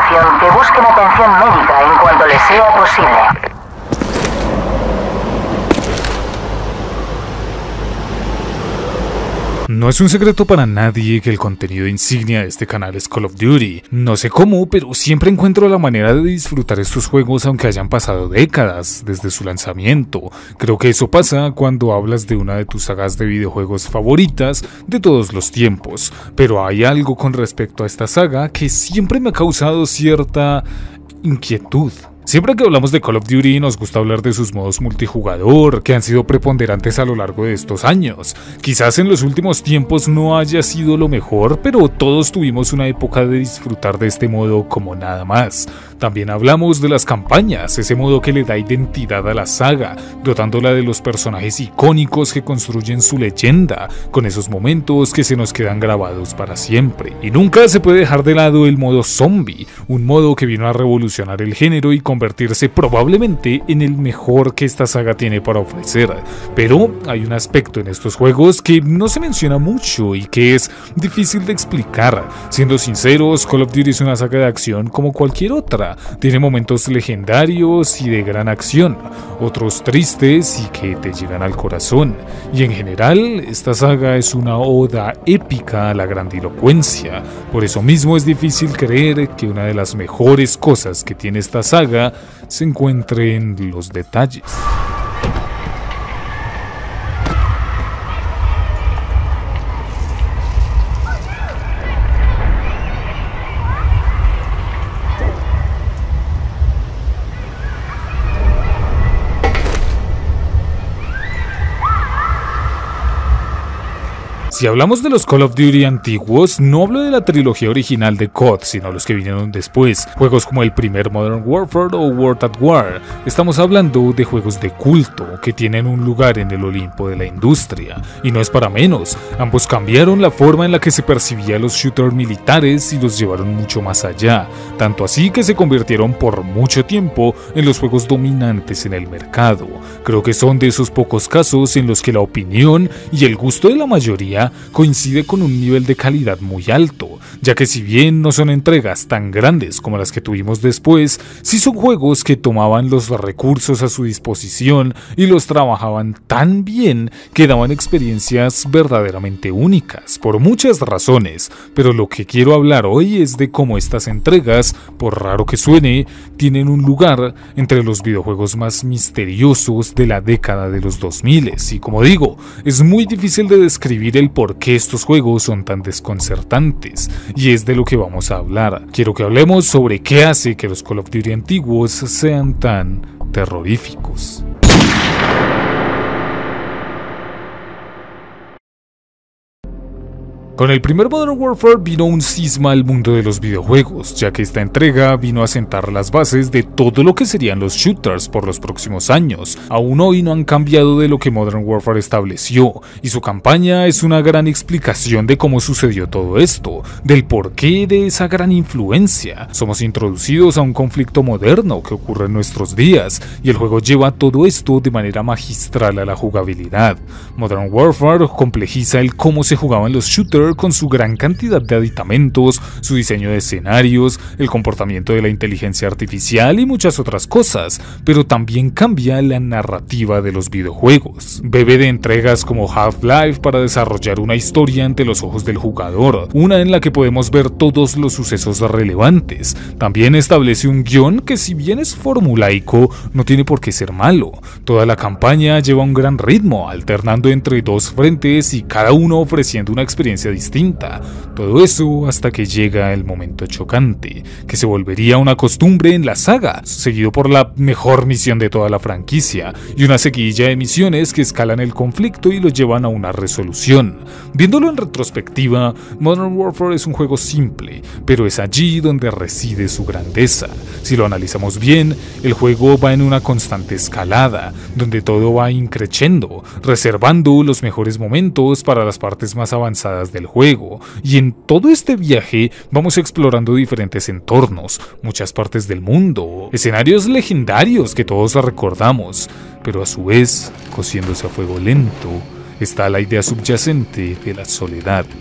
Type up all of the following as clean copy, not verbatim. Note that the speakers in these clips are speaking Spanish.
tripulación que busquen atención médica en cuanto les sea posible. No es un secreto para nadie que el contenido insignia de este canal es Call of Duty. No sé cómo, pero siempre encuentro la manera de disfrutar estos juegos aunque hayan pasado décadas desde su lanzamiento. Creo que eso pasa cuando hablas de una de tus sagas de videojuegos favoritas de todos los tiempos. Pero hay algo con respecto a esta saga que siempre me ha causado cierta inquietud. Siempre que hablamos de Call of Duty nos gusta hablar de sus modos multijugador, que han sido preponderantes a lo largo de estos años. Quizás en los últimos tiempos no haya sido lo mejor, pero todos tuvimos una época de disfrutar de este modo como nada más. También hablamos de las campañas, ese modo que le da identidad a la saga, dotándola de los personajes icónicos que construyen su leyenda, con esos momentos que se nos quedan grabados para siempre. Y nunca se puede dejar de lado el modo zombie, un modo que vino a revolucionar el género y convertirse probablemente en el mejor que esta saga tiene para ofrecer. Pero hay un aspecto en estos juegos que no se menciona mucho y que es difícil de explicar. Siendo sinceros, Call of Duty es una saga de acción como cualquier otra. Tiene momentos legendarios y de gran acción, otros tristes y que te llegan al corazón. Y en general, esta saga es una oda épica a la grandilocuencia. Por eso mismo es difícil creer que una de las mejores cosas que tiene esta saga se encuentre en los detalles. Si hablamos de los Call of Duty antiguos, no hablo de la trilogía original de COD, sino los que vinieron después, juegos como el primer Modern Warfare o World at War. Estamos hablando de juegos de culto, que tienen un lugar en el Olimpo de la industria, y no es para menos, ambos cambiaron la forma en la que se percibía los shooters militares y los llevaron mucho más allá, tanto así que se convirtieron por mucho tiempo en los juegos dominantes en el mercado. Creo que son de esos pocos casos en los que la opinión y el gusto de la mayoría coincide con un nivel de calidad muy alto, ya que si bien no son entregas tan grandes como las que tuvimos después, sí son juegos que tomaban los recursos a su disposición y los trabajaban tan bien que daban experiencias verdaderamente únicas, por muchas razones, pero lo que quiero hablar hoy es de cómo estas entregas, por raro que suene, tienen un lugar entre los videojuegos más misteriosos de la década de los 2000, y como digo, es muy difícil de describir el por qué estos juegos son tan desconcertantes, y es de lo que vamos a hablar. Quiero que hablemos sobre qué hace que los Call of Duty antiguos sean tan terroríficos. Con el primer Modern Warfare vino un cisma al mundo de los videojuegos, ya que esta entrega vino a sentar las bases de todo lo que serían los shooters por los próximos años. Aún hoy no han cambiado de lo que Modern Warfare estableció, y su campaña es una gran explicación de cómo sucedió todo esto, del porqué de esa gran influencia. Somos introducidos a un conflicto moderno que ocurre en nuestros días, y el juego lleva todo esto de manera magistral a la jugabilidad. Modern Warfare complejiza el cómo se jugaban los shooters con su gran cantidad de aditamentos, su diseño de escenarios, el comportamiento de la inteligencia artificial y muchas otras cosas, pero también cambia la narrativa de los videojuegos. Bebe de entregas como Half-Life para desarrollar una historia ante los ojos del jugador, una en la que podemos ver todos los sucesos relevantes. También establece un guión que, si bien es formulaico, no tiene por qué ser malo. Toda la campaña lleva un gran ritmo, alternando entre dos frentes y cada uno ofreciendo una experiencia distinta. Todo eso hasta que llega el momento chocante, que se volvería una costumbre en la saga, seguido por la mejor misión de toda la franquicia, y una seguidilla de misiones que escalan el conflicto y lo llevan a una resolución. Viéndolo en retrospectiva, Modern Warfare es un juego simple, pero es allí donde reside su grandeza. Si lo analizamos bien, el juego va en una constante escalada, donde todo va increciendo, reservando los mejores momentos para las partes más avanzadas del juego, y en todo este viaje vamos explorando diferentes entornos, muchas partes del mundo, escenarios legendarios que todos recordamos, pero a su vez, cociéndose a fuego lento, está la idea subyacente de la soledad.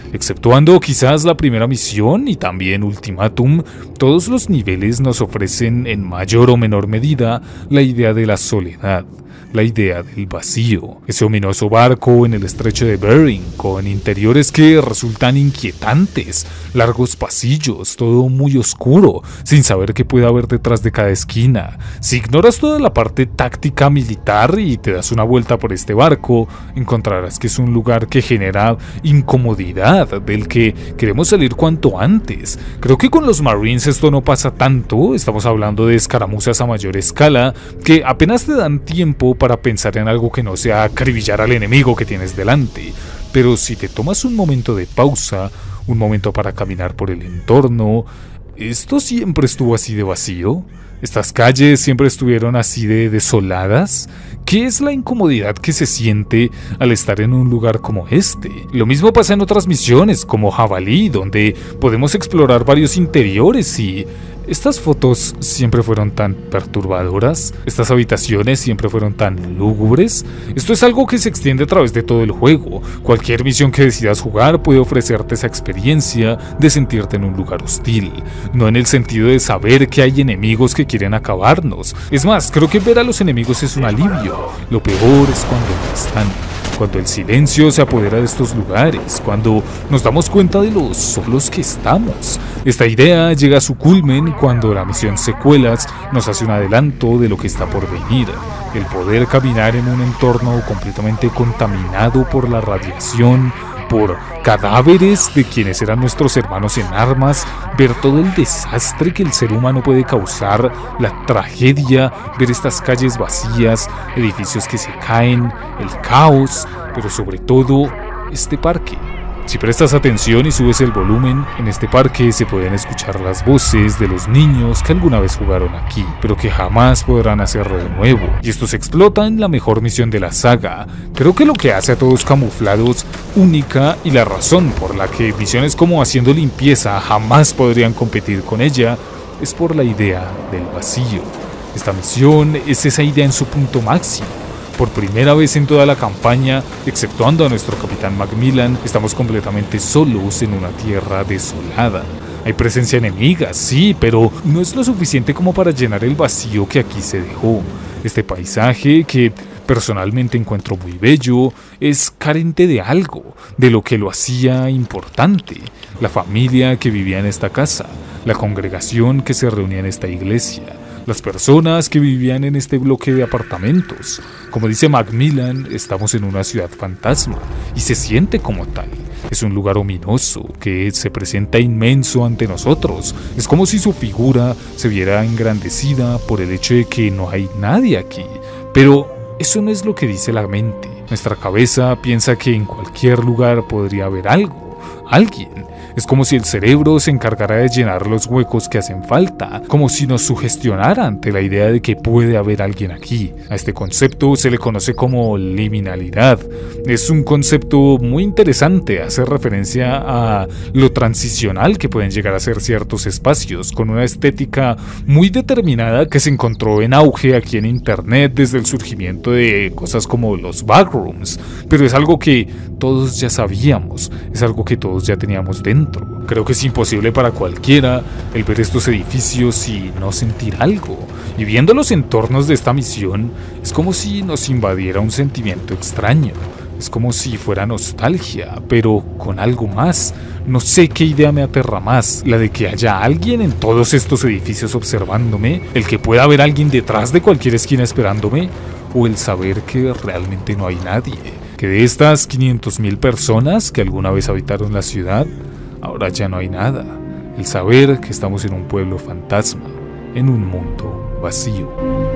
Exceptuando quizás la primera misión y también Ultimátum, todos los niveles nos ofrecen en mayor o menor medida la idea de la soledad, la idea del vacío, ese ominoso barco en el estrecho de Bering, con interiores que resultan inquietantes, largos pasillos, todo muy oscuro, sin saber qué puede haber detrás de cada esquina. Si ignoras toda la parte táctica militar y te das una vuelta por este barco, encontrarás que es un lugar que genera incomodidad, del que queremos salir cuanto antes. Creo que con los Marines esto no pasa tanto, estamos hablando de escaramuzas a mayor escala, que apenas te dan tiempo para pensar en algo que no sea acribillar al enemigo que tienes delante. Pero si te tomas un momento de pausa, un momento para caminar por el entorno, ¿esto siempre estuvo así de vacío? ¿Estas calles siempre estuvieron así de desoladas? ¿Qué es la incomodidad que se siente al estar en un lugar como este? Lo mismo pasa en otras misiones, como Jabalí, donde podemos explorar varios interiores y... ¿estas fotos siempre fueron tan perturbadoras? ¿Estas habitaciones siempre fueron tan lúgubres? Esto es algo que se extiende a través de todo el juego. Cualquier misión que decidas jugar puede ofrecerte esa experiencia de sentirte en un lugar hostil. No en el sentido de saber que hay enemigos que quieren acabarnos. Es más, creo que ver a los enemigos es un alivio. Lo peor es cuando no están. Cuando el silencio se apodera de estos lugares, cuando nos damos cuenta de lo solos que estamos. Esta idea llega a su culmen cuando la misión Secuelas nos hace un adelanto de lo que está por venir. El poder caminar en un entorno completamente contaminado por la radiación, por cadáveres de quienes eran nuestros hermanos en armas, ver todo el desastre que el ser humano puede causar, la tragedia, ver estas calles vacías, edificios que se caen, el caos, pero sobre todo este parque. Si prestas atención y subes el volumen, en este parque se pueden escuchar las voces de los niños que alguna vez jugaron aquí, pero que jamás podrán hacerlo de nuevo. Y esto se explota en la mejor misión de la saga. Creo que lo que hace a Todos Camuflados única y la razón por la que misiones como Haciendo Limpieza jamás podrían competir con ella es por la idea del vacío. Esta misión es esa idea en su punto máximo. Por primera vez en toda la campaña, exceptuando a nuestro capitán Macmillan, estamos completamente solos en una tierra desolada. Hay presencia enemiga, sí, pero no es lo suficiente como para llenar el vacío que aquí se dejó. Este paisaje, que personalmente encuentro muy bello, es carente de algo, de lo que lo hacía importante. La familia que vivía en esta casa, la congregación que se reunía en esta iglesia, las personas que vivían en este bloque de apartamentos. Como dice Macmillan, estamos en una ciudad fantasma y se siente como tal. Es un lugar ominoso que se presenta inmenso ante nosotros. Es como si su figura se viera engrandecida por el hecho de que no hay nadie aquí. Pero eso no es lo que dice la mente. Nuestra cabeza piensa que en cualquier lugar podría haber algo, alguien. Es como si el cerebro se encargara de llenar los huecos que hacen falta, como si nos sugestionara ante la idea de que puede haber alguien aquí. A este concepto se le conoce como liminalidad. Es un concepto muy interesante, hace referencia a lo transicional que pueden llegar a ser ciertos espacios, con una estética muy determinada que se encontró en auge aquí en internet desde el surgimiento de cosas como los backrooms, pero es algo que todos ya sabíamos, es algo que todos ya teníamos dentro. Creo que es imposible para cualquiera el ver estos edificios y no sentir algo. Y viendo los entornos de esta misión, es como si nos invadiera un sentimiento extraño. Es como si fuera nostalgia, pero con algo más. No sé qué idea me aterra más, la de que haya alguien en todos estos edificios observándome, el que pueda haber alguien detrás de cualquier esquina esperándome, o el saber que realmente no hay nadie. Que de estas 500,000 personas que alguna vez habitaron la ciudad, ahora ya no hay nada. El saber que estamos en un pueblo fantasma, en un mundo vacío.